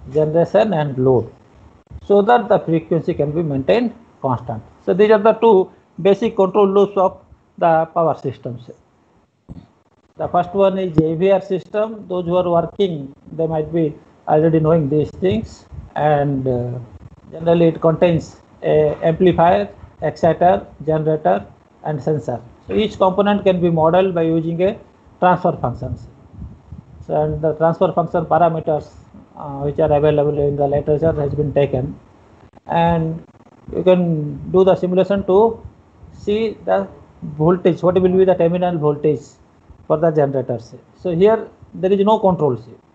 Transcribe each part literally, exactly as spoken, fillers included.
generation and load, so that the frequency can be maintained constant. So these are the two basic control loops of the power systems. The first one is A V R system. Those who are working, they might be already knowing these things, and uh, generally it contains a amplifier, exciter, generator, and sensor. So each component can be modeled by using a transfer functions. So and the transfer function parameters uh, which are available in the literature has been taken, and you can do the simulation to see the voltage, what will be the terminal voltage for the generators. So here there is no control.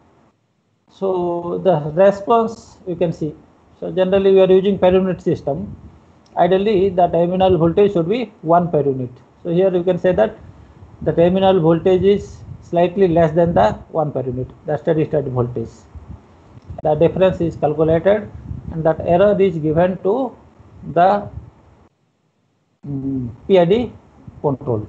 So the response you can see. So generally we are using per unit system. Ideally the terminal voltage should be one per unit. So here you can say that the terminal voltage is slightly less than the one per unit, the steady state voltage. The difference is calculated and that error is given to the um, P I D control,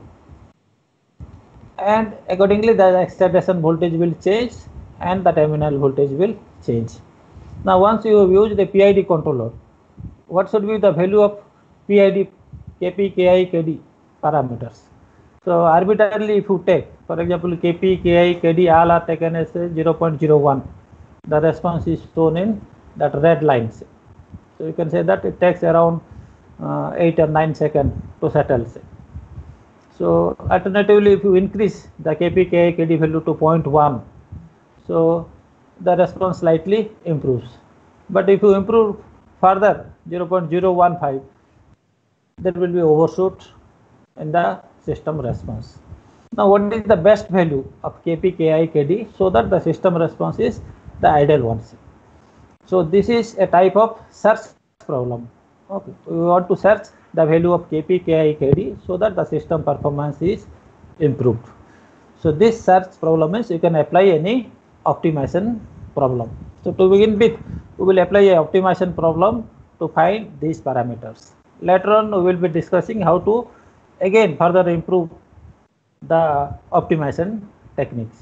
and accordingly the excitation voltage will change and the terminal voltage will change. Now once you have used the P I D controller, what should be the value of P I D, K P, K I, K D parameters? So arbitrarily if you take, for example, K P, K I, K D all are taken as zero point zero one, the response is shown in that red lines. So you can say that it takes around uh, eight or nine seconds to settle. So alternatively, if you increase the K P, K I, K D value to zero point one, so the response slightly improves. But if you improve further zero point zero one five, there will be overshoot in the system response. Now what is the best value of K P, K I, K D so that the system response is the ideal ones? So this is a type of search problem. Okay, we want to search the value of K P, K I, K D so that the system performance is improved. So this search problem is you can apply any optimization problem. So to begin with, we will apply a optimization problem to find these parameters. Later on, we will be discussing how to again further improve the optimization techniques.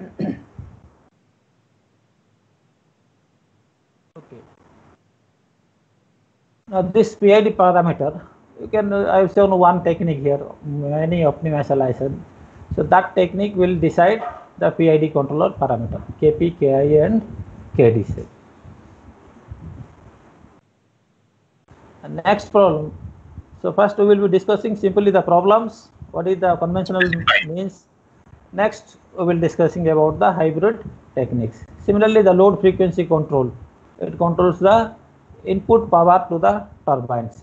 Okay. Now this P I D parameter, you can uh, I have shown one technique here, many optimization. So that technique will decide the P I D controller parameter K P, K I, and K D. And next problem. So first we will be discussing simply the problems. What is the conventional means? Next we will discussing about the hybrid techniques. Similarly, the load frequency control. It controls the input power to the turbines,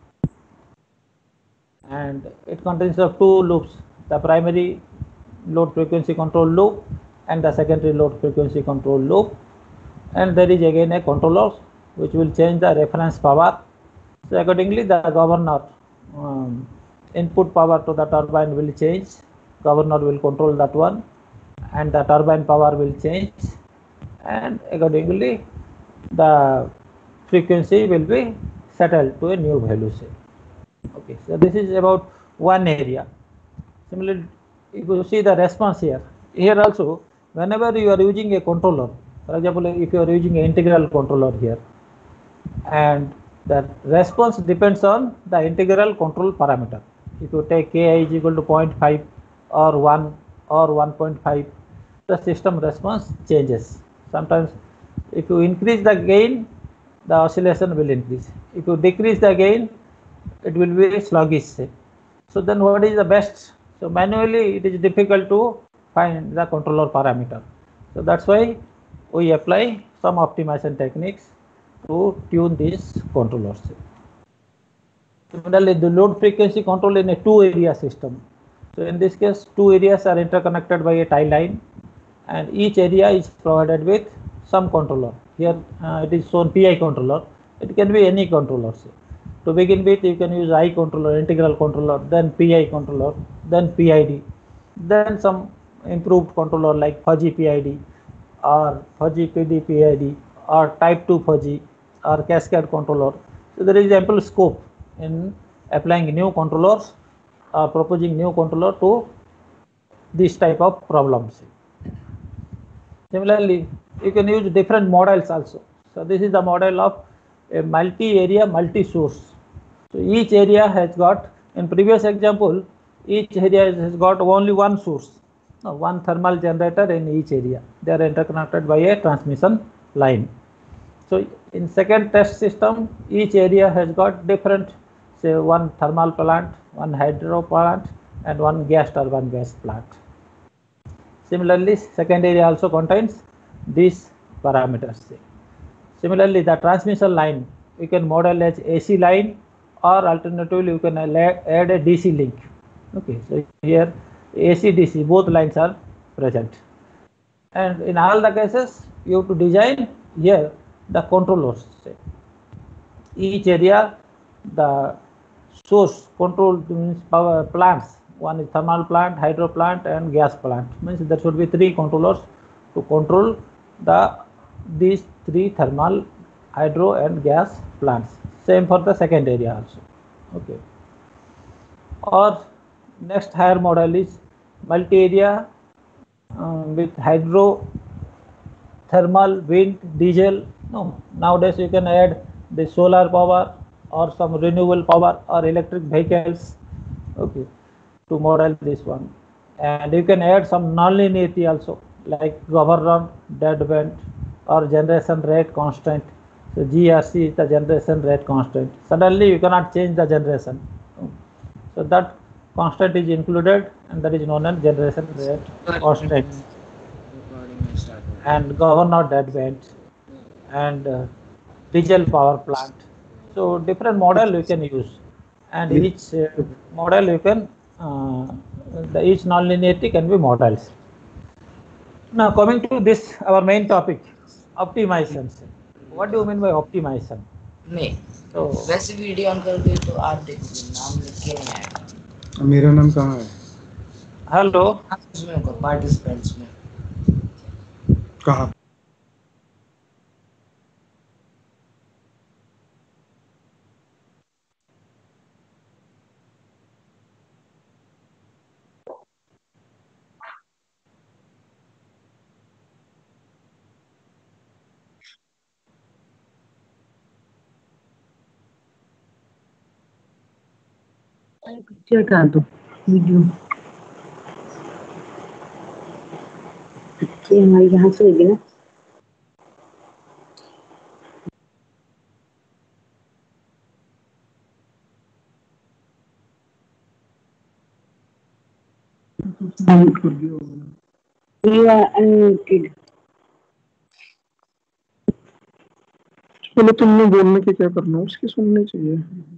and it contains of two loops: the primary load frequency control loop and the secondary load frequency control loop. And there is again a controller which will change the reference power. So accordingly, the governor um, input power to the turbine will change. Governor will control that one, and the turbine power will change, and accordingly the frequency will be settled to a new value. Okay, so this is about one area. Similarly, if you see the response here, here also whenever you are using a controller, for example, if you are using an integral controller here, and the response depends on the integral control parameter. If you take K I is equal to zero point five or one or one point five, the system response changes. Sometimes if you increase the gain, the oscillation will increase. If you decrease the gain, it will be sluggish. So then what is the best? So manually it is difficult to find the controller parameter. So that's why we apply some optimization techniques to tune these controllers. Similarly, the load frequency control in a two area system. So in this case, two areas are interconnected by a tie line, and each area is provided with some controller. Here uh, it is shown P I controller. It can be any controller. To begin with, you can use I controller, integral controller, then P I controller, then P I D, then some improved controller like fuzzy P I D or fuzzy P D P I D or type two fuzzy or cascade controller. So there is ample scope in applying new controllers or proposing new controller to this type of problems. Similarly, you can use different models also. So this is the model of a multi-area, multi-source. So each area has got, in previous example, each area has got only one source, no, one thermal generator in each area. They are interconnected by a transmission line. So in second test system, each area has got different, say one thermal plant, one hydro plant, and one gas turbine gas plant. Similarly, second area also contains these parameters. Similarly, the transmission line you can model as A C line, or alternatively you can add a D C link. Okay, so here A C D C both lines are present, and in all the cases you have to design here the controllers. Each area the source control means power plants. One is thermal plant, hydro plant, and gas plant. Means there should be three controllers to control the these three thermal, hydro, and gas plants. Same for the second area also. Okay. Or next higher model is multi-area um, with hydro, thermal, wind, diesel. No, nowadays you can add the solar power or some renewable power or electric vehicles. Okay, to model this one, and you can add some non-linearity also, like governor dead band or generation rate constant. So G R C is the generation rate constant. Suddenly you cannot change the generation. So that constant is included, and that is known as generation rate constant. And governor dead band and uh, diesel power plant. So different model you can use, and each uh, model you can uh, the each non-linearity can be models. Now coming to this our main topic, optimization. What do you mean by optimization? नहीं तो वैसे video on कर दे तो आप देखो नाम लिख के नहीं आएगा। मेरा नाम कहाँ है? हेलो, उसमें होगा पार्टिसिपेंट्स में। कहाँ? हटा दो वीडियो, ये हमारी यहाँ से होगी ना। You are unmuted. चलो तुमने बोलने के क्या करना, उसकी सुननी चाहिए।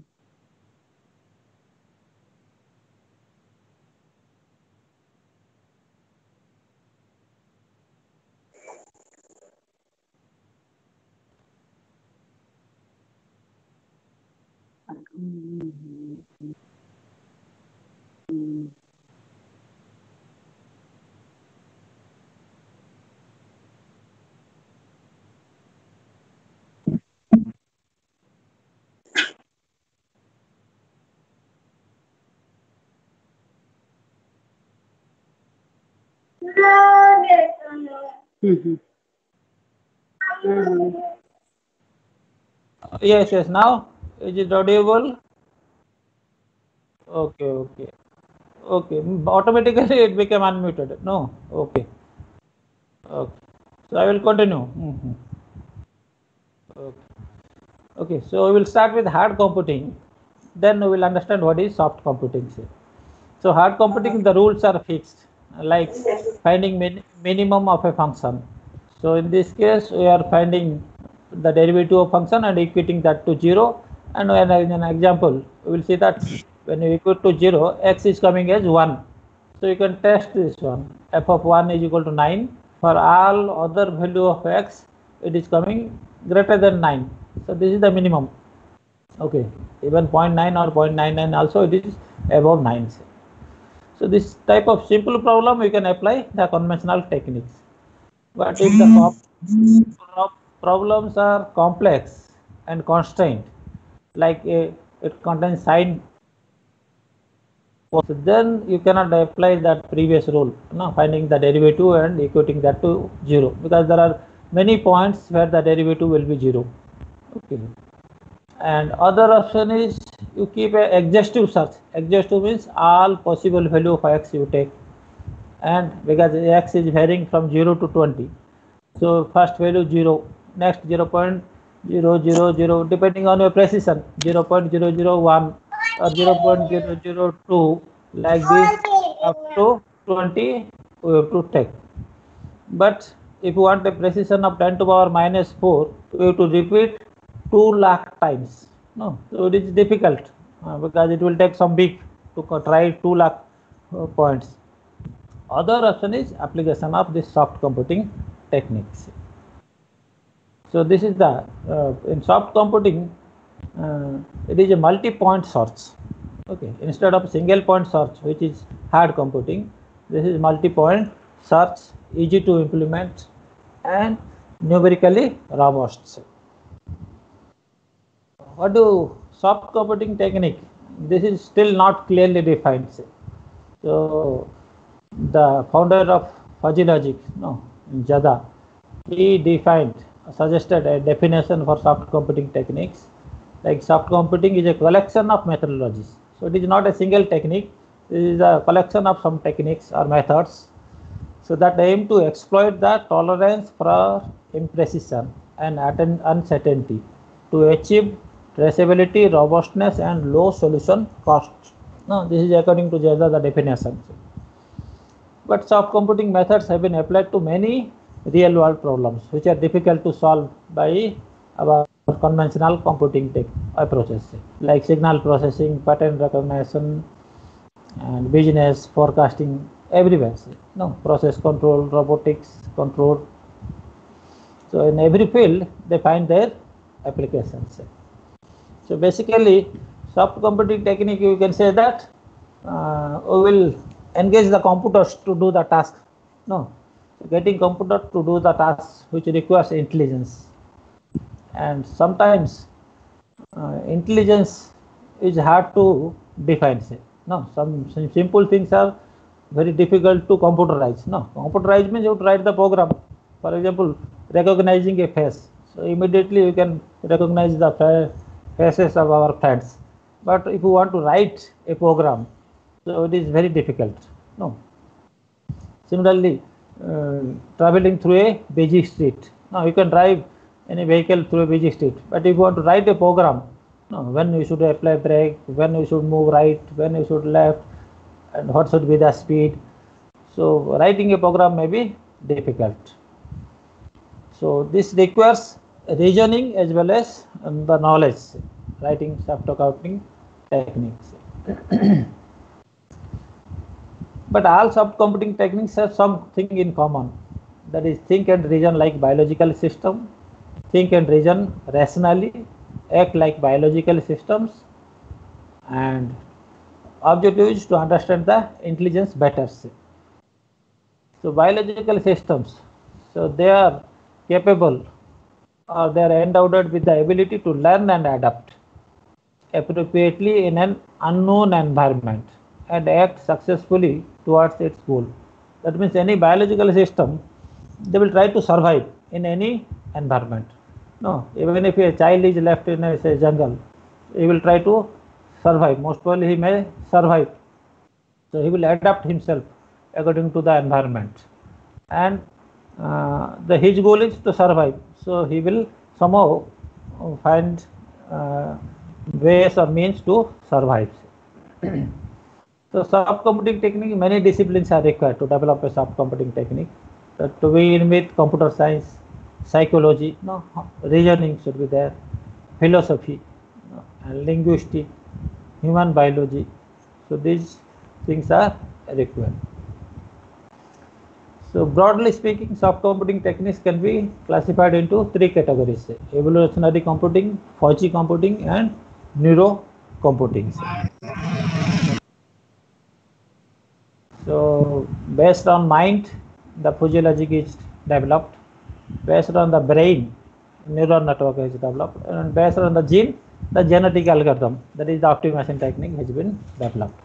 हम्म yes, yes. Now is it audible? Okay, okay, okay. Automatically it became unmuted. No, okay, okay. So I will continue. Mm-hmm. Okay. Okay, so we will start with hard computing. Then we will understand what is soft computing. So hard computing, the rules are fixed, like finding min minimum of a function. So in this case, we are finding the derivative of function and equating that to zero. And when in an example, we will see that when you equate to zero, x is coming as one. So you can test this one. F of one is equal to nine. For all other value of x, it is coming greater than nine. So this is the minimum. Okay, even zero point nine or zero point nine nine also it is above nine. So this type of simple problem we can apply the conventional techniques. But if the problems are complex and constrained, like a, it contains sign, so then you cannot apply that previous rule, no, finding the derivative and equating that to zero, because there are many points where the derivative will be zero. Okay. And other option is you keep a exhaustive search. Exhaustive means all possible value of x you take, and because x is varying from zero to twenty, so first value zero, next zero point zero zero zero, depending on your precision, zero point zero zero one or zero point zero zero two, like this up to twenty we have to take. But if you want a precision of ten to the power minus four, you have to repeat two lakh times. No, so it is difficult uh, because it will take some week to try two lakh uh, points. Other option is application of this soft computing techniques. So this is the uh, in soft computing uh, it is a multi-point search. Okay, instead of single point search, which is hard computing, this is multi-point search, easy to implement and numerically robust. What do soft computing technique? This is still not clearly defined. So the founder of fuzzy logic, no, Jada, he defined, suggested a definition for soft computing techniques. Like soft computing is a collection of methodologies. So it is not a single technique. It is a collection of some techniques or methods. So that aim to exploit the tolerance for imprecision and uncertainty to achieve traceability, robustness, and low solution cost. No, this is according to Jada the definition. But soft computing methods have been applied to many real world problems which are difficult to solve by our conventional computing tech approaches, like signal processing, pattern recognition, and business forecasting, everywhere. No, process control, robotics control. So in every field they find their applications. So basically soft computing technique, you can say that uh, we will engage the computers to do the task. No, so getting computer to do the task which requires intelligence, and sometimes uh, intelligence is hard to define. Say. No, some, some simple things are very difficult to computerize. No, computerize means you write the program. For example, recognizing a face. So immediately you can recognize the faces of our friends. But if you want to write a program, so it is very difficult. No. Similarly, uh, traveling through a busy street. Now you can drive any vehicle through a busy street, but if you want to write a program, no, when you should apply brake, when you should move right, when you should left, and what should be the speed. So writing a program may be difficult. So this requires reasoning as well as um, the knowledge, writing soft computing techniques. But all soft computing techniques have something in common. That is, think and reason like biological system, think and reason rationally, act like biological systems, and objective is to understand the intelligence better. So biological systems, so they are capable or they are endowed with the ability to learn and adapt appropriately in an unknown environment and act successfully towards its goal. That means any biological system, they will try to survive in any environment. No, even if a child is left in a say, jungle, he will try to survive. Most probably he may survive. So he will adapt himself according to the environment. And uh, the his goal is to survive. So he will somehow find uh, ways or means to survive. So soft computing technique, many disciplines are required to develop a soft computing technique. So to begin with, computer science, psychology, no, reasoning should be there, philosophy, no, and linguistics, human biology. So these things are required. So broadly speaking, soft computing techniques can be classified into three categories: evolutionary computing, fuzzy computing, and neuro computing. So based on mind, the fuzzy logic is developed. Based on the brain, neural network is developed, and based on the gene, the genetic algorithm, that is the optimization technique, has been developed.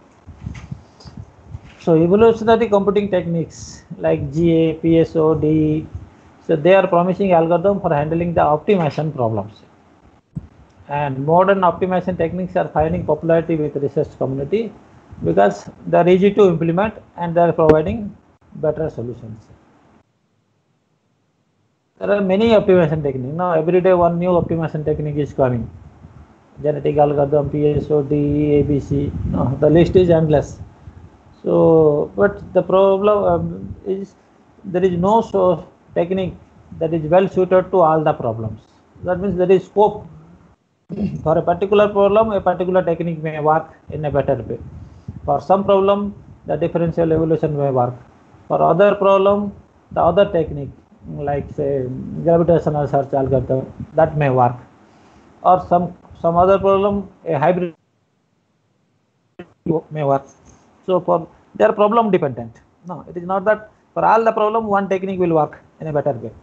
So evolutionary computing techniques like G A, P S O, D E, So they are promising algorithm for handling the optimization problems. And modern optimization techniques are finding popularity with research community because they are easy to implement and they are providing better solutions. There are many optimization techniques. Now every day one new optimization technique is coming. Genetic algorithm, P S O, D E, A B C. No, the list is endless. So, but the problem um, is there is no so technique that is well suited to all the problems. That means there is scope for a particular problem, a particular technique may work in a better way. For some problem, the differential evolution may work. For other problem, the other technique, like say gravitational search algorithm, that may work. Or some some other problem, a hybrid may work. So for they are problem dependent. No, it is not that for all the problem one technique will work in a better way.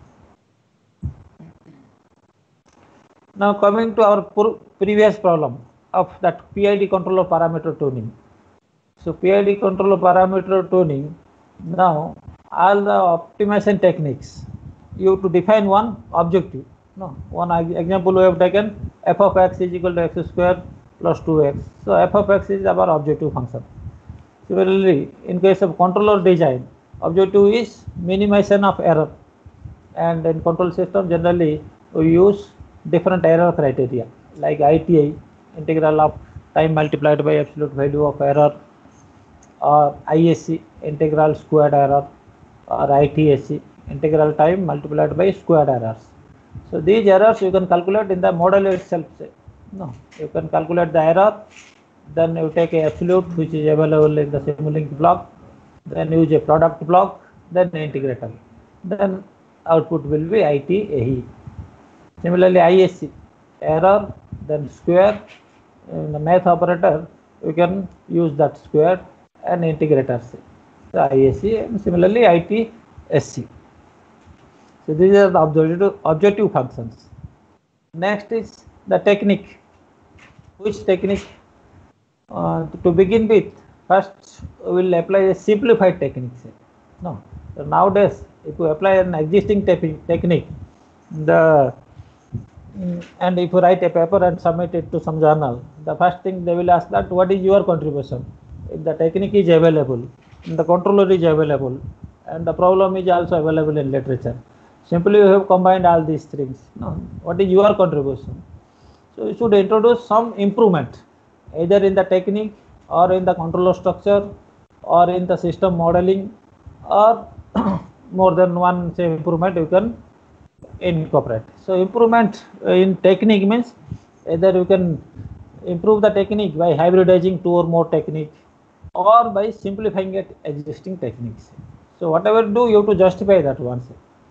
Now coming to our previous problem of that P I D controller parameter tuning. So P I D controller parameter tuning, now all the optimization techniques, you to define one objective. No, one example we have taken, f of x is equal to x square plus two x. So f of x is our objective function. Similarly, in case of controller design, objective is minimization of error, and in control system generally we use different error criteria like I T I, integral of time multiplied by absolute value of error, or I S C, integral squared error, or I T S C, integral time multiplied by squared errors. So these errors you can calculate in the model itself. No, you can calculate the error, then you take a absolute which is available in the Simulink block, then use a product block, then integrator, then output will be I T A E. Similarly, I S C, error, then square. In the math operator, you can use that square and integrator, so I S C, and similarly I T S C. So these are the objective, objective functions. Next is the technique. Which technique? Uh, to begin with, first we will apply a simplified technique. No, so nowadays if you apply an existing technique, the and if you write a paper and submit it to some journal, the first thing they will ask that what is your contribution. If the technique is available, the controller is available, and the problem is also available in literature, simply you have combined all these things. No, what is your contribution? So you should introduce some improvement either in the technique or in the controller structure or in the system modeling, or more than one say improvement you can incorporate. So improvement in technique means either you can improve the technique by hybridizing two or more techniques or by simplifying it existing techniques. So whatever you do, you have to justify that once.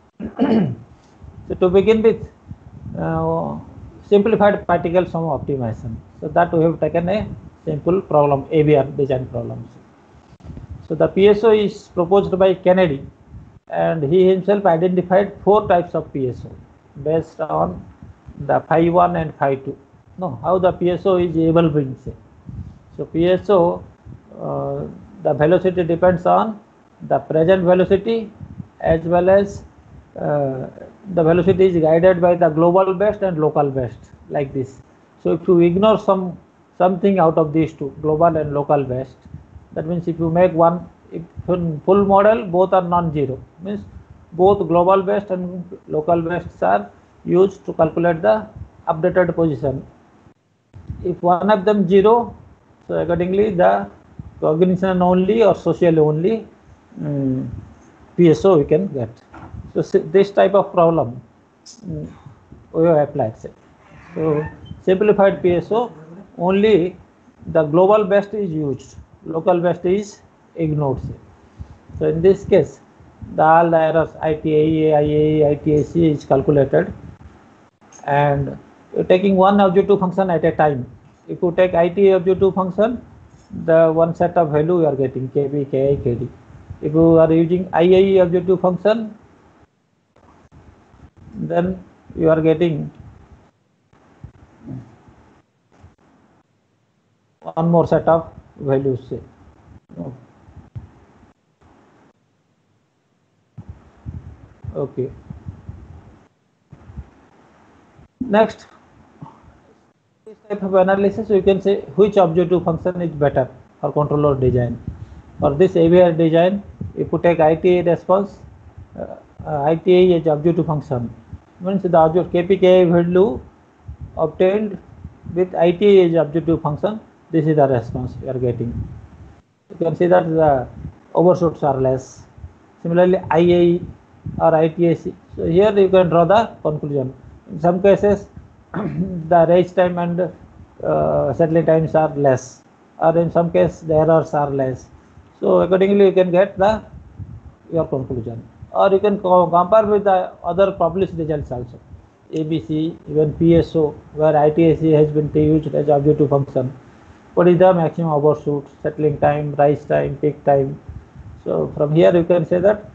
So to begin with, uh, simplified particle sum optimization. So that we have taken a simple problem, A B R design problems. So the P S O is proposed by Kennedy, and he himself identified four types of P S O based on the phi one and phi two. No, how the P S O is evolving. Say. So P S O, uh, the velocity depends on the present velocity as well as uh, the velocity is guided by the global best and local best, like this. So if you ignore some something out of these two, global and local best, that means if you make one if in full model, both are non-zero, means both global best and local bests are used to calculate the updated position. If one of them zero, so accordingly the cognition only or social only um, P S O we can get. So this type of problem um, we have applied. Say. So simplified P S O, only the global best is used, local best is ignored. Say. So in this case, the all the errors I T A E, I A E, I T A C is calculated, and you're taking one objective function at a time. If you take I T A objective function, the one set of value you are getting K B, K I, K D. If you are using I A E objective function, then you are getting one more set of values. Say. Okay. Next, this type of analysis, you can say which objective function is better for controller design. For this A V R design, if you take I T A response, uh, uh, I T A is objective function, means the object K P K I value obtained with I T A is objective function. This is the response we are getting. You can see that the overshoots are less. Similarly, I A E or I T A C. So here you can draw the conclusion. In some cases, the raise time and uh, settling times are less, or in some cases the errors are less. So accordingly, you can get the your conclusion, or you can co compare with the other published results also. A B C, even P S O, where I T A C has been used as objective function. What is the maximum overshoot, settling time, rise time, peak time? So from here you can say that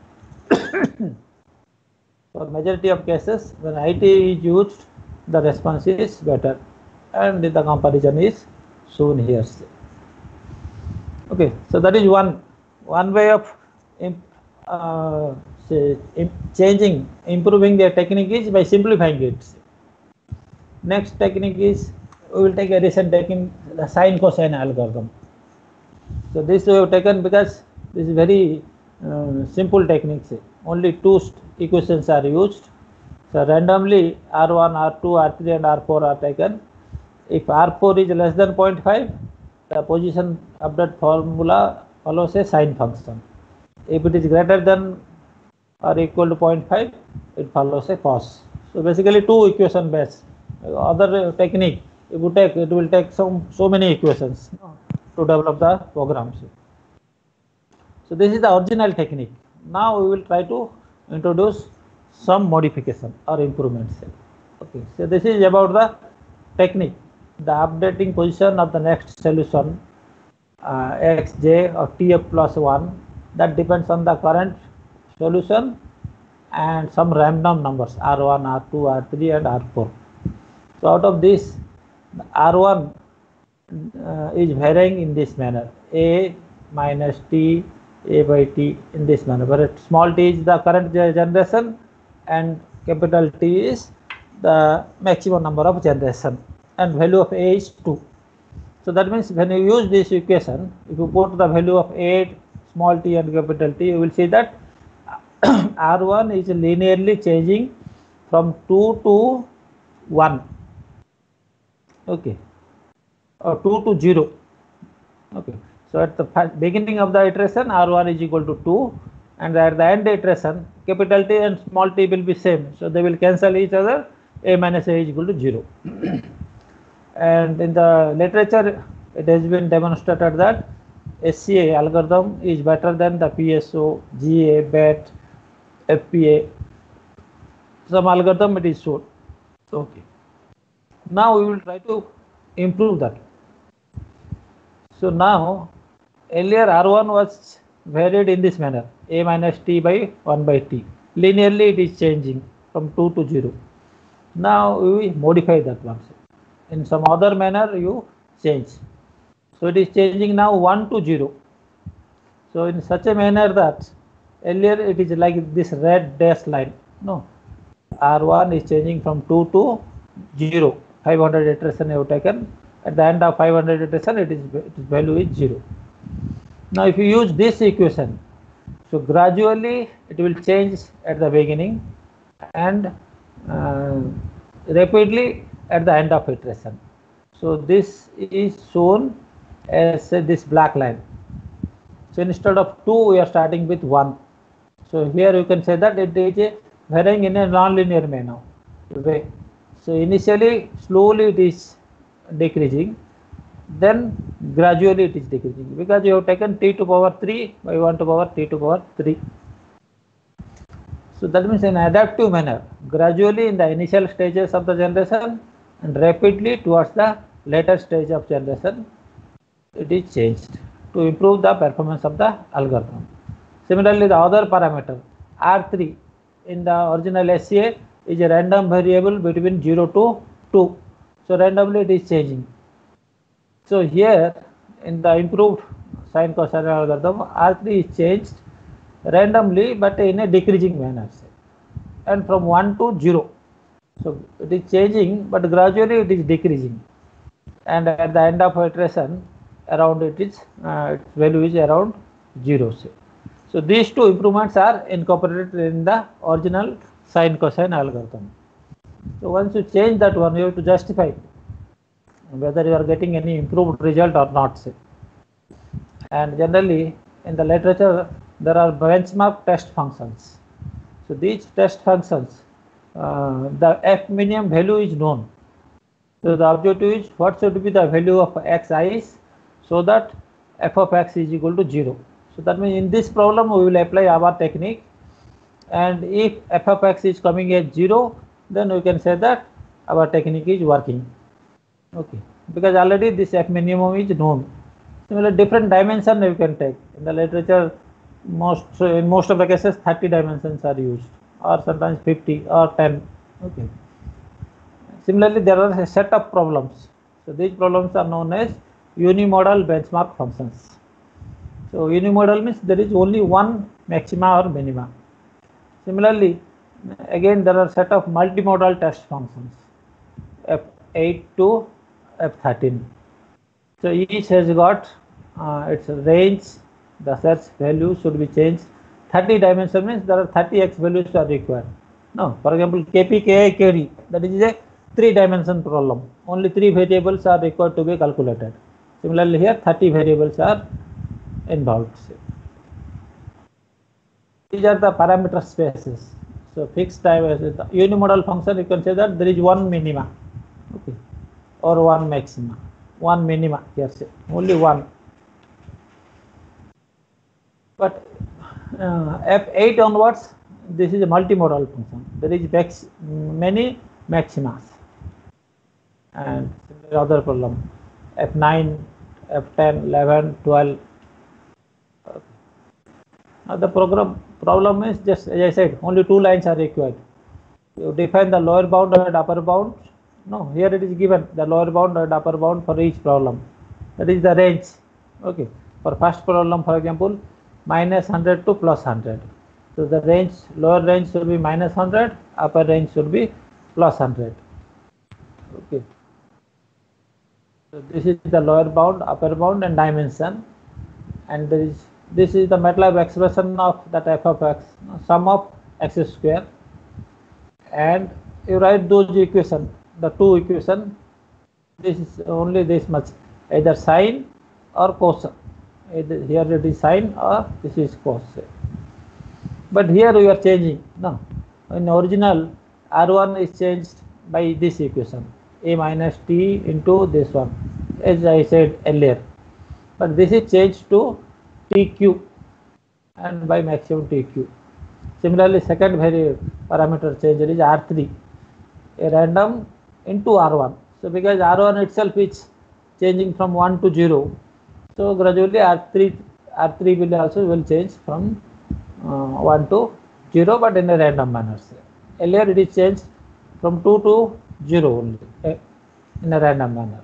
for majority of cases, when I T A is used, the response is better, and the comparison is shown here. Okay, so that is one one way of uh, say, changing, improving the technique is by simplifying it. Next technique is, we will take a recent technique, the sine cosine algorithm. So this we have taken because this is very uh, simple technique. Only two equations are used. So randomly R one, R two, R three and R four are taken. If R four is less than zero point five, the position update formula follows a sine function. If it is greater than or equal to zero point five, it follows a cos. So basically two equation based. Other technique, if you take, it will take some so many equations to develop the programs. So this is the original technique. Now we will try to introduce some modification or improvements. Okay, so this is about the technique, the updating position of the next solution, uh, xj or tf plus one, that depends on the current solution and some random numbers R one, R two, R three and R four. So out of this, R one uh, is varying in this manner, a minus t, a by t, in this manner, but small t is the current generation and capital T is the maximum number of generation, and value of a is two. So that means when you use this equation, if you put the value of a, small t and capital T, you will see that R one is linearly changing from two to one, okay, or two to zero. Okay, so at the beginning of the iteration, R one is equal to two, and at the end iteration, capital T and small t will be same, so they will cancel each other. A minus a is equal to zero. And in the literature, it has been demonstrated that S C A algorithm is better than the P S O, G A, B A T, F P A. Some algorithm it is shown. Okay. Now we will try to improve that. So now, earlier R one was varied in this manner, a minus t by one by t. Linearly it is changing from two to zero. Now we modify that one. In some other manner you change. So it is changing now one to zero. So in such a manner that earlier it is like this red dash line. No, R one is changing from two to zero. five hundred iteration you have taken. At the end of five hundred iteration, it is its value is zero. Now if you use this equation, so gradually it will change at the beginning and uh, rapidly at the end of iteration. So this is shown as uh, this black line. So instead of two, we are starting with one. So here you can say that it is varying in a non-linear manner. So initially, slowly it is decreasing, then gradually it is decreasing, because you have taken t to power three by one to power t to power three. So that means in adaptive manner, gradually in the initial stages of the generation and rapidly towards the later stage of generation, it is changed to improve the performance of the algorithm. Similarly, the other parameter R three in the original S C A is a random variable between zero to two. So randomly it is changing. So here in the improved sine cosine algorithm, R three is changed randomly but in a decreasing manner, and from one to zero. So it is changing, but gradually it is decreasing, and at the end of iteration, around it is uh, its value is around zero. Say. So these two improvements are incorporated in the original sine cosine algorithm. So once you change that one, you have to justify whether you are getting any improved result or not. Say. And generally in the literature there are benchmark test functions. So these test functions, uh, the f minimum value is known. So the objective is what should be the value of xi so that f of x is equal to zero. So that means in this problem we will apply our technique, and if f of x is coming at zero, then we can say that our technique is working. Okay, because already this f minimum is known. Similar different dimension you can take. In the literature, most in most of the cases thirty dimensions are used, or sometimes fifty or ten. Okay. Similarly, there are a set of problems. So these problems are known as unimodal benchmark functions. So unimodal means there is only one maxima or minima. Similarly, again there are set of multimodal test functions, f eight to f thirteen. So each has got uh, its range, the search value should be changed. thirty dimension means there are thirty x values are required. No, for example, Kp, Ki, Kd, that is a three dimension problem. Only three variables are required to be calculated. Similarly here thirty variables are involved. These are the parameter spaces. So fixed time, unimodal function, you can say that there is one minima, okay, or one maxima. One minima here, say only one. But uh, f eight onwards, this is a multimodal function. There is max, many maximas, and other problem f nine, f ten, eleven, twelve. Now the program problem is just as I said, only two lines are required. You define the lower bound and upper bound. No, here it is given the lower bound and upper bound for each problem. That is the range. Okay. For first problem, for example, minus one hundred to plus one hundred. So the range, lower range should be minus one hundred, upper range should be plus one hundred. Okay. So this is the lower bound, upper bound, and dimension. And there is this is the MATLAB expression of that f of x, sum of x square, and you write those equations. The two equation, this is only this much, either sine or cos. Either here it is sine or this is cos. But here we are changing. No, in original R one is changed by this equation, a minus t into this one, as I said earlier. But this is changed to tq and by maximum tq. Similarly, second variable parameter change is R three, a random into R one. So because R one itself is changing from one to zero, so gradually R three R three will also will change from uh, one to zero, but in a random manner. Earlier it is changed from two to zero only, uh, in a random manner.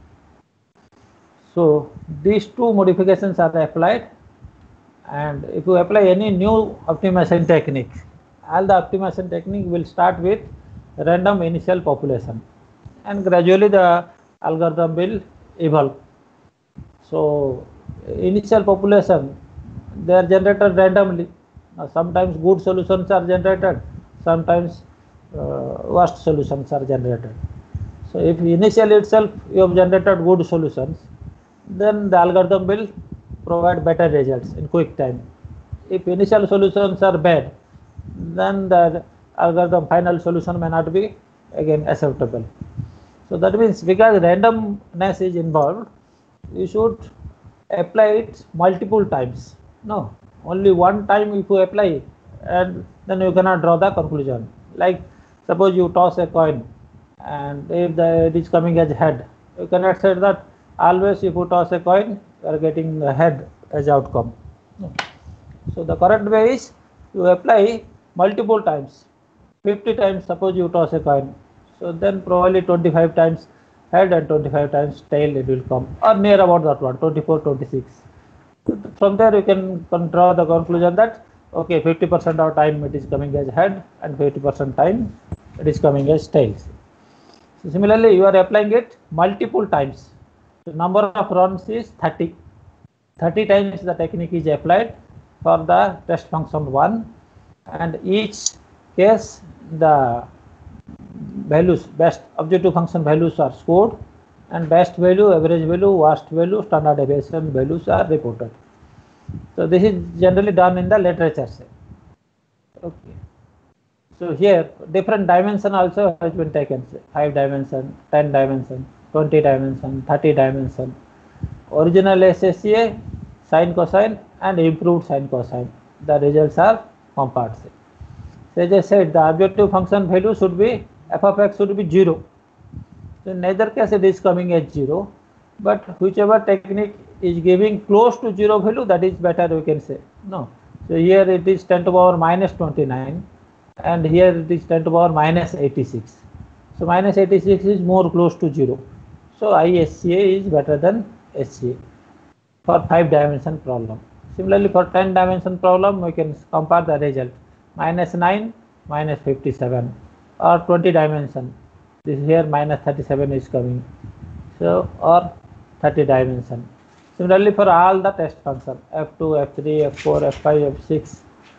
So these two modifications are applied, and if you apply any new optimization technique, all the optimization technique will start with random initial population, and gradually the algorithm will evolve. So initial population, they are generated randomly. Now, sometimes good solutions are generated, sometimes uh, worst solutions are generated. So if initially itself you have generated good solutions, then the algorithm will provide better results in quick time. If initial solutions are bad, then the algorithm final solution may not be again acceptable. So that means because randomness is involved, you should apply it multiple times. No, only one time if you apply, and then you cannot draw the conclusion. Like suppose you toss a coin, and if the, it is coming as head, you cannot say that always if you toss a coin, you are getting the head as outcome. No. So the correct way is you apply multiple times. fifty times suppose you toss a coin, so then probably twenty-five times head and twenty-five times tail it will come, or near about that one, twenty-four, twenty-six. From there you can, can draw the conclusion that okay, fifty percent of time it is coming as head and fifty percent time it is coming as tails. So similarly, you are applying it multiple times. The number of runs is thirty. thirty times the technique is applied for the test function one, and each case the values, best objective function values are scored, and best value, average value, worst value, standard deviation values are reported. So this is generally done in the literature. Okay. So here different dimension also has been taken, say five dimension, ten dimension, twenty dimension, thirty dimension, original S S C A, sine cosine and improved sine cosine. The results are compared. So as I said, the objective function value should be f of x should be zero. So in neither case it is coming as zero, but whichever technique is giving close to zero value, that is better, we can say. No. So here it is ten to the power minus twenty-nine, and here it is ten to the power minus eighty-six. So minus eighty-six is more close to zero. So I S C A is better than S C A for five dimension problem. Similarly, for ten dimension problem, we can compare the result minus nine, minus fifty-seven, or twenty dimension. This here minus thirty-seven is coming. So or thirty dimension. Similarly, for all the test function f two, f three, f four, f five, f six,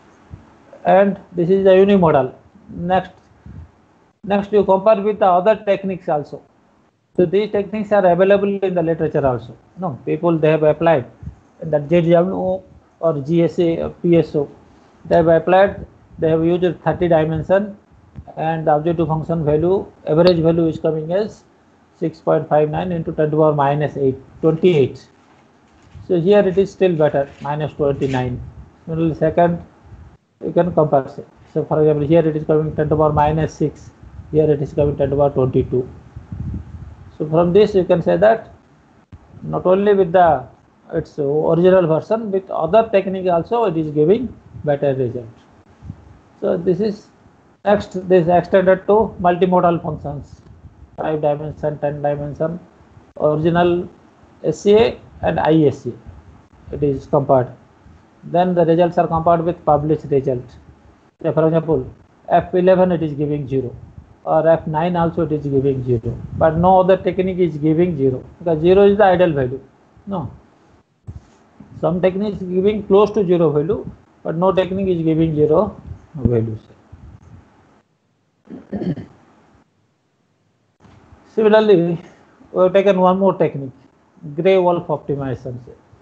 and this is the unimodal. Next, next you compare with the other techniques also. So these techniques are available in the literature also. No, people they have applied that Z W O or G S A or P S O. They have applied. They have used thirty dimension, and the objective function value, average value is coming as six point five nine into ten to the power minus eight, twenty-eight. So here it is still better, minus twenty-nine. Similarly, second, you can compare. So for example, here it is coming ten to the power minus six. Here it is coming ten to the power twenty-two. So from this you can say that not only with the its original version, with other technique also it is giving better result. So this is next, this extended to multimodal functions, five dimension, ten dimension, original S C A and I S C A. It is compared. Then the results are compared with published result. So for example, F eleven it is giving zero, or F nine also it is giving zero, but no other technique is giving zero, because zero is the ideal value. No, some technique is giving close to zero value, but no technique is giving zero values. Similarly, we have taken one more technique, Gray-Wolf optimization.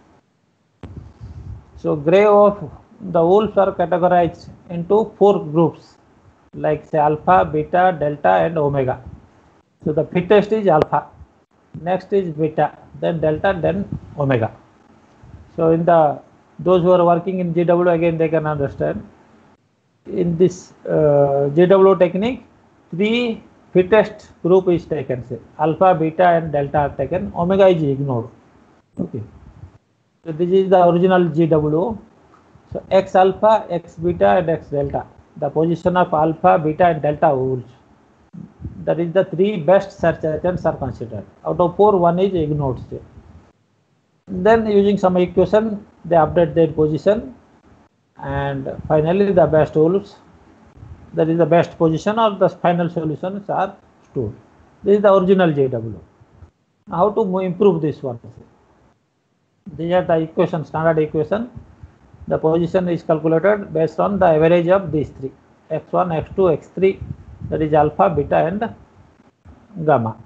So Gray-Wolf, the wolves are categorized into four groups, like say alpha, beta, delta and omega. So the fittest is alpha, next is beta, then delta, then omega. So in the those who are working in G W again they can understand. In this uh, G W technique, three fittest group is taken, say alpha, beta and delta are taken, omega is ignored. Okay. So this is the original G W. So X alpha, X beta and X delta, the position of alpha, beta and delta wolves. That is the three best search items are considered. Out of four, one is ignored. Say. Then using some equation, they update their position, and finally the best wolves, that is the best position or the final solutions are stored. This is the original J W. How to improve this one? These are the equation, standard equation. The position is calculated based on the average of these three, x one, x two, x three, that is alpha, beta and gamma.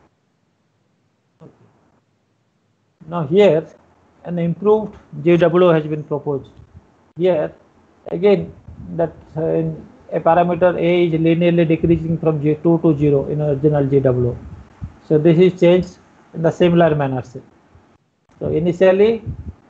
Now here an improved J W has been proposed. Here again that uh, in a parameter A is linearly decreasing from J two to zero in original J W. So this is changed in the similar manner. So initially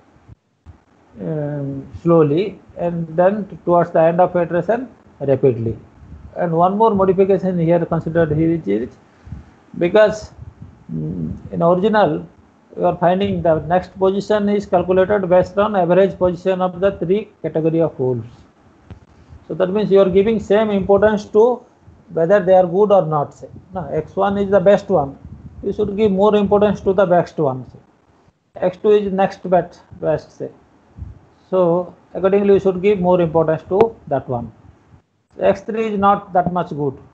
um, slowly, and then towards the end of iteration rapidly. And one more modification here considered here is because um, in original you are finding the next position is calculated based on average position of the three category of wolves. So that means you are giving same importance to whether they are good or not. Say. No, x one is the best one. You should give more importance to the best one. Say. x two is next best, best say. So accordingly you should give more importance to that one. x three is not that much good.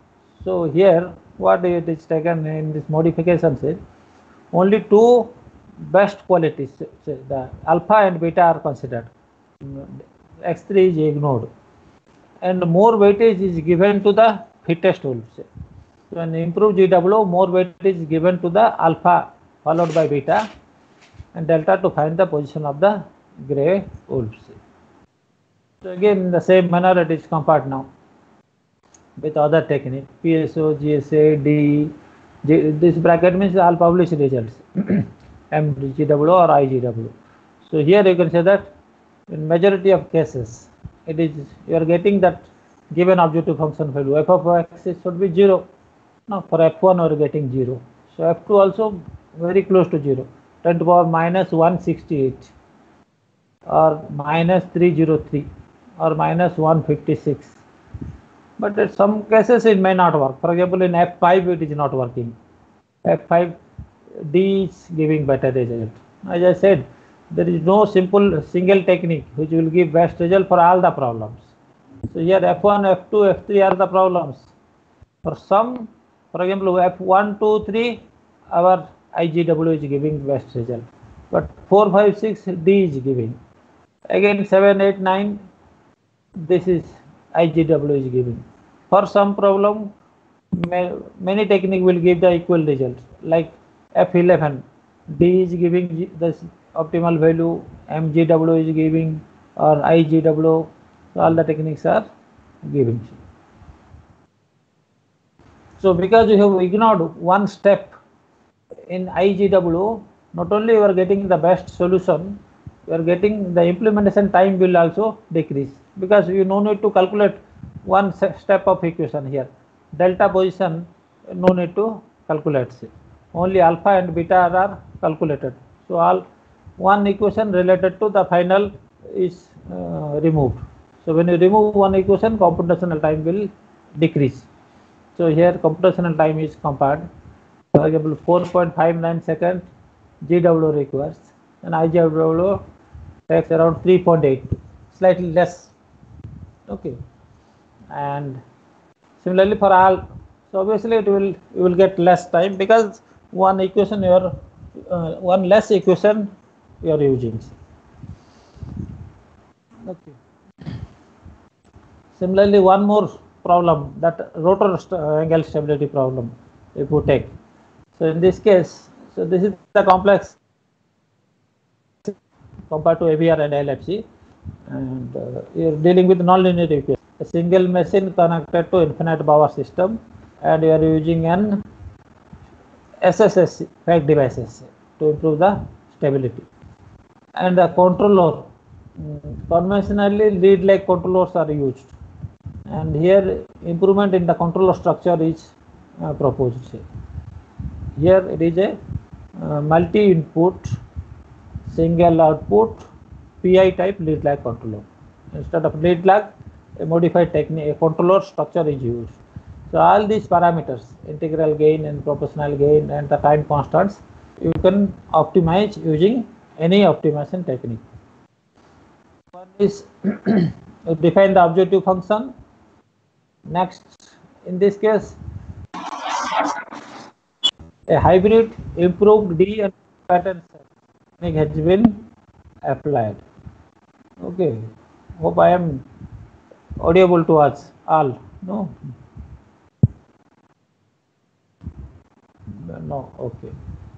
So here what it is taken in this modification is only two best qualities, the alpha and beta are considered. X three is ignored, and more weightage is given to the fittest wolves. So in improved G W, more weightage is given to the alpha followed by beta and delta to find the position of the grey wolves. So again in the same manner it is compared now with other technique, P S O, G S A, D, G, this bracket means all published results, M G W or I G W. So here you can say that in majority of cases, it is you are getting that given objective function value f of x should be zero. Now for f one we are getting zero. So f two also very close to zero, ten to the power minus one hundred sixty-eight or minus three hundred three or minus one hundred fifty-six. But in some cases it may not work. For example, in F five it is not working. F five D is giving better result. As I said, there is no simple single technique which will give best result for all the problems. So here F one, F two, F three are the problems. For some, for example, F one, two, three, our I G W is giving best result. But four, five, six, D is giving. Again seven, eight, nine, this is I G W is giving. For some problem, many technique will give the equal result. Like F eleven, D is giving the optimal value, M G W is giving, or I G W. So all the techniques are giving. So because you have ignored one step in I G W, not only you are getting the best solution, you are getting the implementation time will also decrease, because you no need to calculate one step of equation here. Delta position no need to calculate. Only alpha and beta are calculated. So all one equation related to the final is uh, removed. So when you remove one equation, computational time will decrease. So here computational time is compared. For example, four point five nine seconds G W requires, and I G W takes around three point eight, slightly less. Okay, and similarly for all, so obviously it will you will get less time because one equation you are uh, one less equation you are using. Okay. Similarly, one more problem, that rotor st angle stability problem, if you take. So in this case, so this is the complex compared to A V R and L F C, and uh, you are dealing with non-linear equation. A single machine connected to infinite power system, and you are using an S S S fact devices to improve the stability. And the controller, conventionally lead-like controllers are used, and here improvement in the controller structure is uh, proposed. Here it is a uh, multi-input, single output, P I type lead-like controller. Instead of lead-like, a modified technique, a controller structure is used. So all these parameters, integral gain and proportional gain and the time constants, you can optimize using any optimization technique. One is define the objective function. Next, in this case, a hybrid improved D and pattern technique has been applied. Okay, hope I am audible to us all. No? No, okay.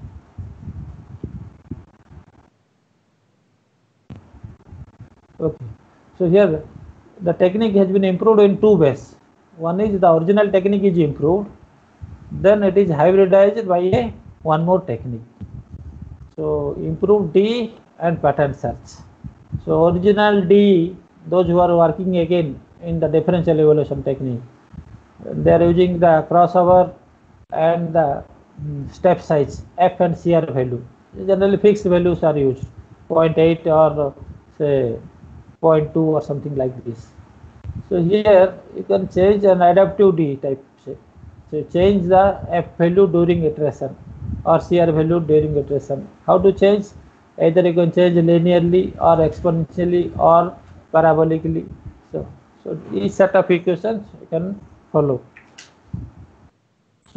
Okay, so here the technique has been improved in two ways. One is the original technique is improved, then it is hybridized by a one more technique. So improved D and pattern search. So original D, those who are working again in the differential evaluation technique, they are using the crossover and the um, step size F and C R value. Generally fixed values are used, zero point eight or say zero point two or something like this. So here you can change an adaptive D type. So change the F value during iteration or C R value during iteration. How to change? Either you can change linearly or exponentially or parabolically. So, so each set of equations you can follow.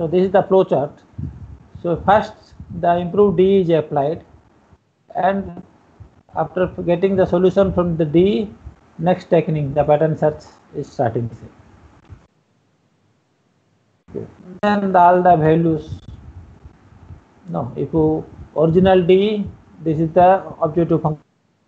So this is the flow chart. So first the improved D is applied, and after getting the solution from the D, next technique, the pattern search is starting. Okay. Then all the values. No, if you original D, this is the objective function.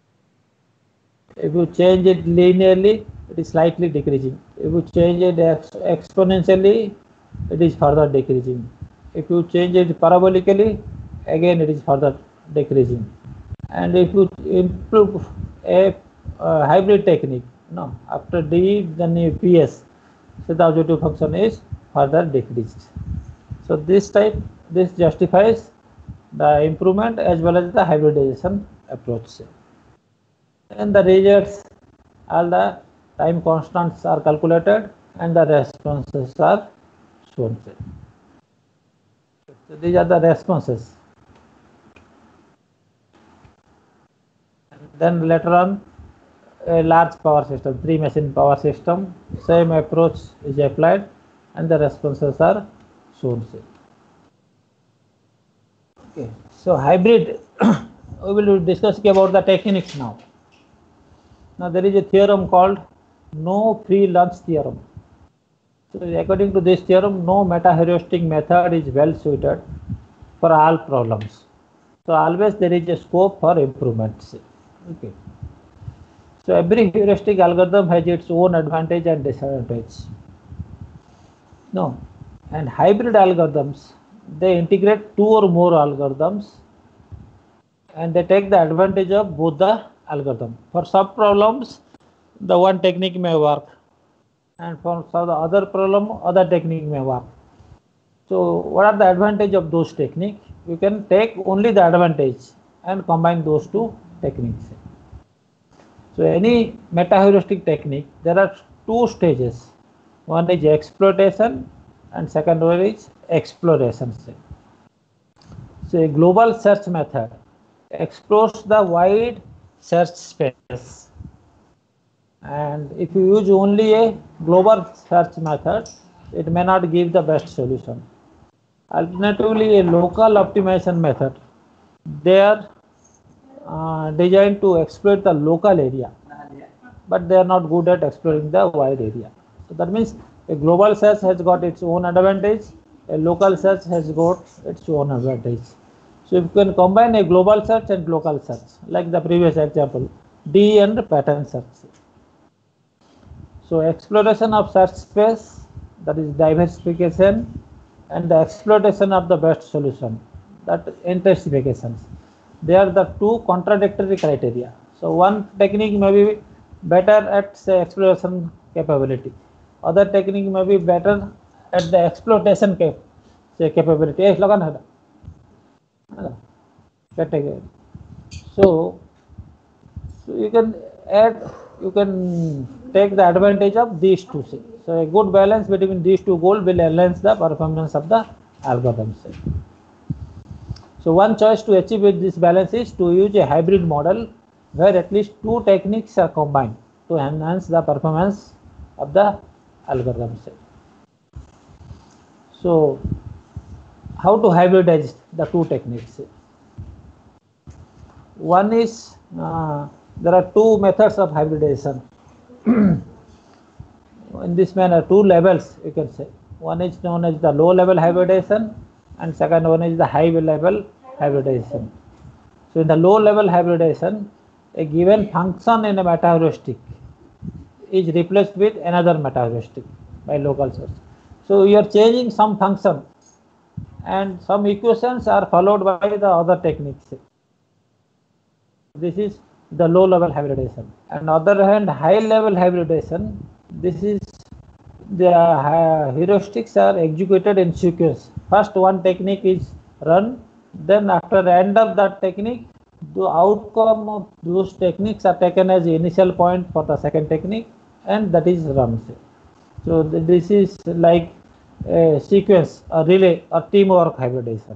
If you change it linearly, it is slightly decreasing. If you change it ex exponentially, it is further decreasing. If you change it parabolically, again it is further decreasing. And if you improve a, a hybrid technique, no, after D, then you P S, so the objective function is further decreased. So this type, this justifies the improvement as well as the hybridization approach. And the results, all the time constants are calculated and the responses are shown. So these are the responses. And then later on, a large power system, three machine power system, same approach is applied and the responses are shown. Okay, so hybrid, we will be discussing about the techniques now. Now there is a theorem called no free lunch theorem. So according to this theorem, no meta-heuristic method is well suited for all problems. So always there is a scope for improvements. Okay. So every heuristic algorithm has its own advantage and disadvantage. No, and hybrid algorithms, they integrate two or more algorithms and they take the advantage of both the algorithm. For some problems, the one technique may work, and for some the other problem, other technique may work. So what are the advantage of those techniques? You can take only the advantage and combine those two techniques. So any meta-heuristic technique, there are two stages. One is exploitation and second one is exploration. So a global search method explores the wide search space, and if you use only a global search method, it may not give the best solution. Alternatively, a local optimization method, they are uh, designed to exploit the local area, but they are not good at exploring the wide area. So that means a global search has got its own advantage, a local search has got its own advantage. So you can combine a global search and local search, like the previous example, D and pattern search. So exploration of search space, that is diversification, and the exploitation of the best solution, that intensifications. They are the two contradictory criteria. So one technique may be better at say exploration capability, other technique may be better at the exploitation cap say capability. So, so you can add, you can take the advantage of these two. So a good balance between these two goals will enhance the performance of the algorithms. So one choice to achieve with this balance is to use a hybrid model where at least two techniques are combined to enhance the performance of the algorithms. So how to hybridize the two techniques? One is, uh, there are two methods of hybridization. In this manner, two levels you can say. One is known as the low level hybridization and second one is the high level hybridization. So in the low level hybridization, a given function in a meta-heuristic is replaced with another meta-heuristic by local search. So you are changing some function and some equations are followed by the other techniques. This is the low level hybridization. On the other hand, high level hybridization, this is the uh, heuristics are executed in sequence. First one technique is run, then after the end of that technique, the outcome of those techniques are taken as the initial point for the second technique, and that is run. So this is like a sequence, a relay, or teamwork hybridization.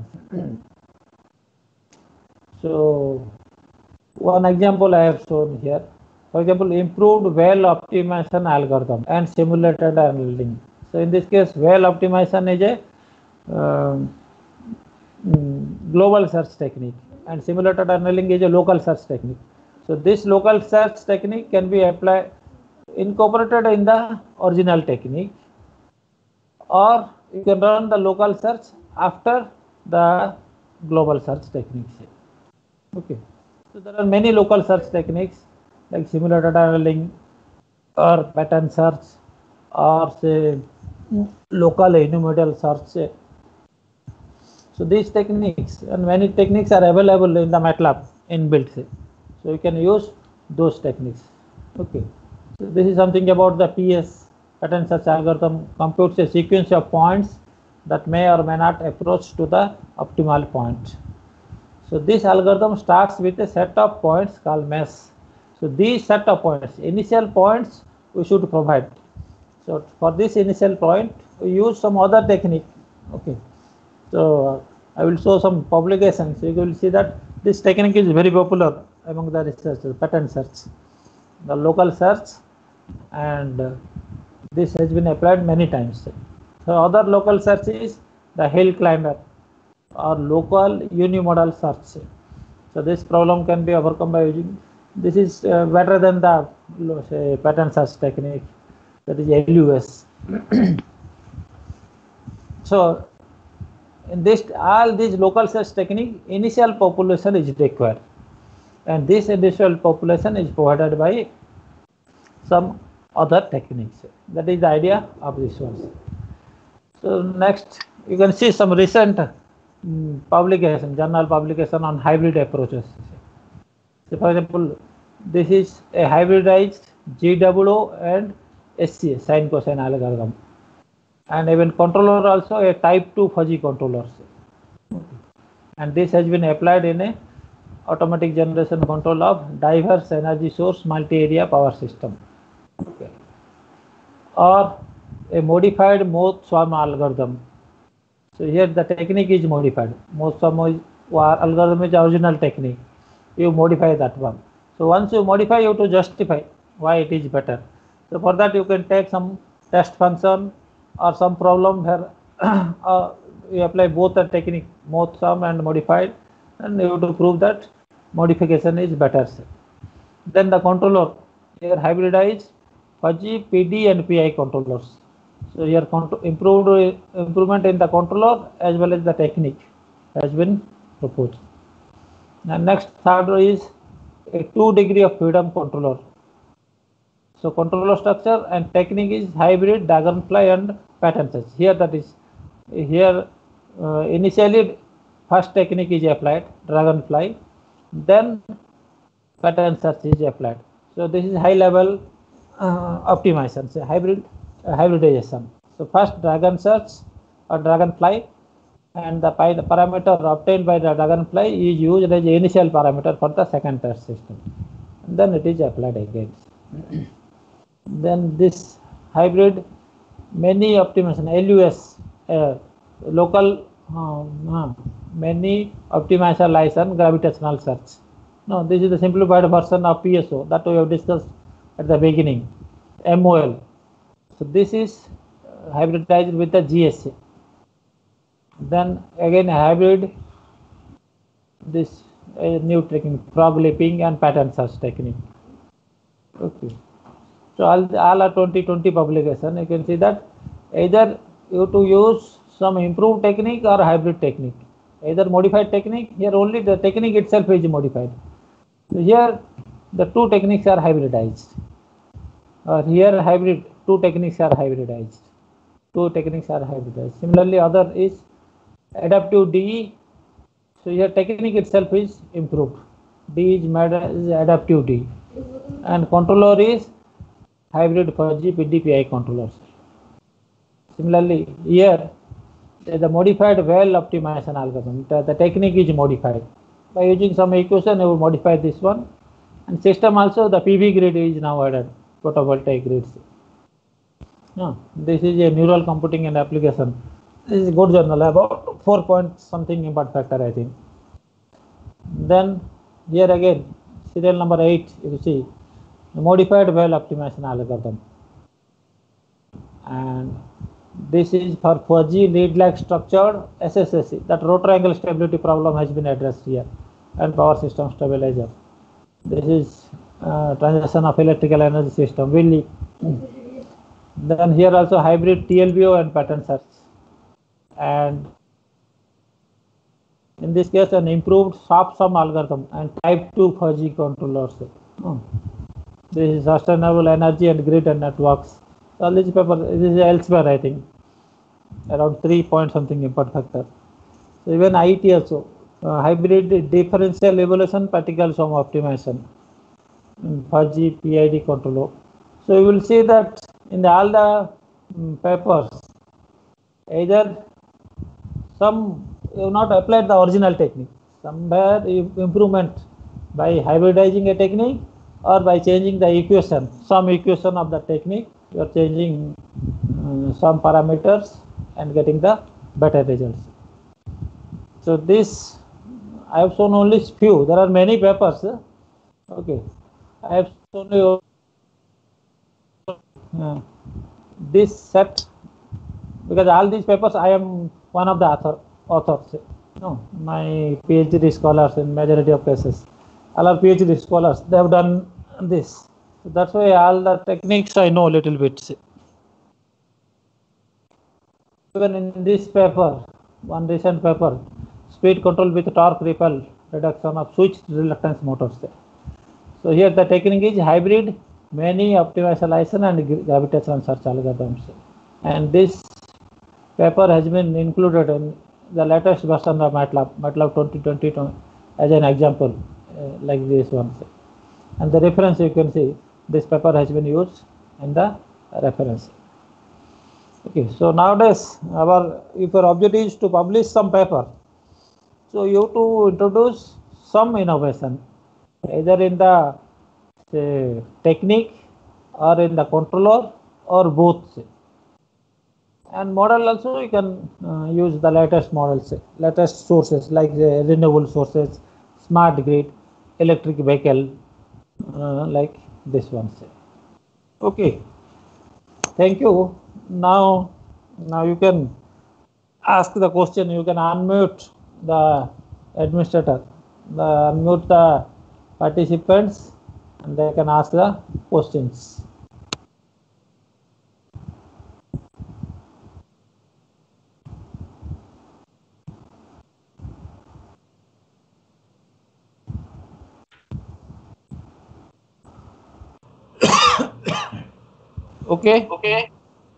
So one example I have shown here. For example, improved well optimization algorithm and simulated annealing. So in this case, well optimization is a um, mm, global search technique, and simulated tunneling is a local search technique. So this local search technique can be applied, incorporated in the original technique, or you can run the local search after the global search techniques. Okay, so there are many local search techniques like simulated tunneling or pattern search or say local unimodal search. So these techniques and many techniques are available in the MATLAB inbuilt. So you can use those techniques. Okay. So this is something about the P S pattern search algorithm. Computes a sequence of points that may or may not approach to the optimal point. So this algorithm starts with a set of points called mesh. So these set of points, initial points we should provide. So for this initial point, we use some other technique. Okay. So I will show some publications. You will see that this technique is very popular among the researchers, pattern search, the local search, and uh, this has been applied many times. So other local search is the hill climber or local unimodal search. So this problem can be overcome by using, this is uh, better than the say, pattern search technique, that is L U S. So in this, all these local search technique, initial population is required, and this initial population is provided by some other techniques. That is the idea of this one. So next, you can see some recent um, publication, journal publication on hybrid approaches. So for example, this is a hybridized G W O and S C A, sine cosine algorithm, and even controller also a type two fuzzy controller. And this has been applied in a automatic generation control of diverse energy source multi-area power system. Okay. Or a modified Moth-Swarm algorithm. So here the technique is modified. Moth-Swarm algorithm is original technique. You modify that one. So once you modify, you have to justify why it is better. So for that you can take some test function or some problem where uh, you apply both the technique, Moth-Swarm and modified, and you have to prove that modification is better. Then the controller, here hybridized fuzzy P D and P I controllers. So here improved improvement in the controller as well as the technique has been proposed. And next, third is a two degree of freedom controller. So controller structure and technique is hybrid, dragonfly and pattern search. Here that is, here uh, initially first technique is applied, dragonfly, then pattern search is applied. So this is high level uh, optimization, so hybrid uh, hybridization. So first dragon search or dragonfly, and the parameter obtained by the dragonfly is used as the initial parameter for the second test system, and then it is applied again. Then this hybrid many optimization, L U S, uh, local uh, many optimization gravitational search. No, this is the simplified version of P S O that we have discussed at the beginning, M O L. So this is hybridized with the G S A. Then again hybrid, this uh, new technique, frog leaping and pattern search technique. Okay. So all, all are twenty twenty publication. You can see that either you have to use some improved technique or hybrid technique. Either modified technique, here only the technique itself is modified. So here the two techniques are hybridized. Or here hybrid, two techniques are hybridized. Two techniques are hybridized. Similarly, other is adaptive D E. So here technique itself is improved. D is made as adaptive D E. And controller is hybrid fuzzy P D P I controllers. Similarly, here the modified well optimization algorithm. The, the technique is modified. By using some equation, you will modify this one. And system also, the P V grid is now added, photovoltaic grids. No, this is a neural computing and application. This is a good journal, about four point something impact factor, I think. Then here again, serial number eight, you see, the modified well optimization algorithm. And This is for fuzzy lead-like structured S S S C. That rotor angle stability problem has been addressed here, and power system stabilizer. This is uh, transaction of electrical energy system. Really. Then here also hybrid T L B O and pattern search, and in this case an improved soft sum algorithm and type two fuzzy controllers. Oh. This is sustainable energy and grid and networks. All these paper, this is elsewhere, I think, around three point something impact factor. So even I E T also, uh, hybrid differential evolution, particle sum optimization, fuzzy P I D controller. So you will see that in the, all the um, papers, either some you have not applied the original technique, somewhere improvement by hybridizing a technique or by changing the equation, some equation of the technique, you are changing um, some parameters and getting the better results. So this I have shown only few. There are many papers. Okay, I have shown you uh, this set because all these papers I am one of the author authors. No, my PhD scholars in majority of cases, all are PhD scholars. They have done this. So that's why all the techniques I know a little bit. Even in this paper, one recent paper, speed control with torque repel reduction of switched reluctance motors. So here the technique is hybrid, many optimization and gravitational search algorithms. And this paper has been included in the latest version of MATLAB, MATLAB twenty twenty as an example, uh, like this one. And the reference you can see, this paper has been used in the reference. Okay, so nowadays our if your objective is to publish some paper, so you have to introduce some innovation, either in the say, technique or in the controller or both. And model also you can uh, use the latest models, latest sources like the renewable sources, smart grid, electric vehicle, uh, like this one. Okay, thank you. Now, now you can ask the question. You can unmute the administrator, the unmute the participants, and they can ask the questions. Okay. Okay.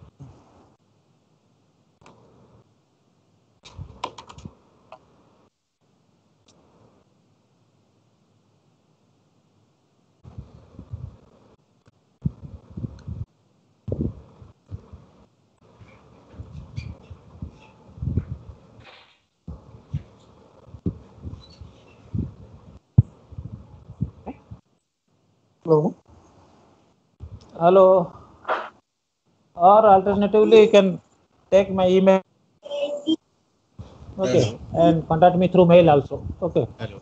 Hello. Hello. Or alternatively, you can take my email. Okay, hello. And contact me through mail also. Okay. Hello.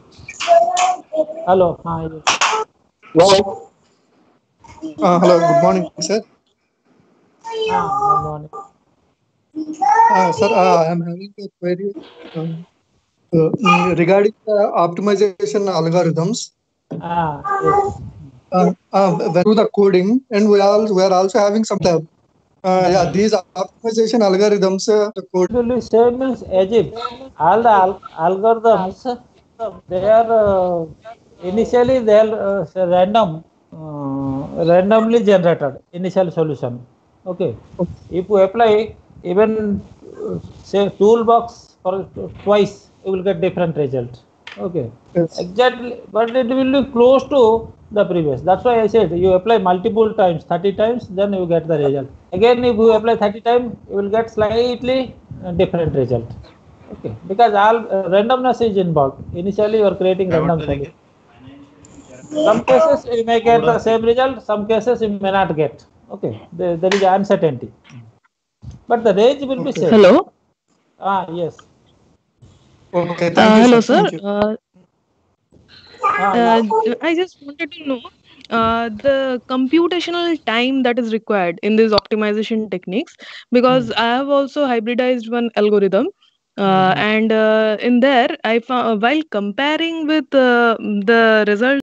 Hello. Hi. Hello. Uh, hello. Good morning, sir. Ah, good morning. Uh, sir, uh, I am having a query uh, uh, mm, regarding the optimization algorithms. Ah, yes. Uh, uh, when we do the coding, and we are we are also having some uh, yeah these optimization algorithms. Uh, the code. It will be same as Egypt. All the al algorithms, they are uh, initially they are uh, say random, uh, randomly generated initial solution. Okay. If you apply even uh, say toolbox for twice, you will get different result. Okay. Yes. Exactly, but it will be close to the previous. That's why I said you apply multiple times, thirty times, then you get the result. Again, if you apply thirty times, you will get slightly different result. Okay, because all uh, randomness is involved. Initially, you are creating random solution. Some cases you may get the same result, some cases you may not get. Okay, there, there is uncertainty, but the range will be Okay. same. Hello. Ah, yes. Okay. Thank Uh, you, hello, sir. sir. Thank you. Uh, Ah, uh, yes. I just wanted to know uh, the computational time that is required in these optimization techniques, because I have also hybridized one algorithm. Uh, Mhm. and uh, in there, I found while comparing with uh, the result